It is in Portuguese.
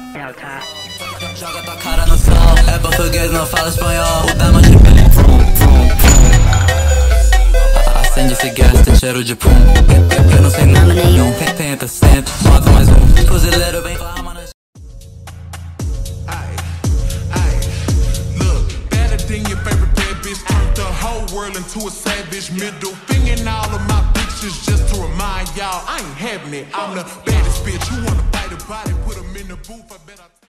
É o tá. Joga tua cara no sol, é português, não fala espanhol. O diamond de pele, vrum, vrum, vrum. Acende esse gás, tem cheiro de pum. Eu não sei nome nenhum. Tenta, senta, bota mais um. Fuzileiro bem clama na... Look, better than your favorite bad bitch. Turned the whole world into a savage. Middle finger in all of my bitches just to remind y'all I ain't having it. I'm the baddest bitch. You wanna fight a body, put 'em in the booth, I bet I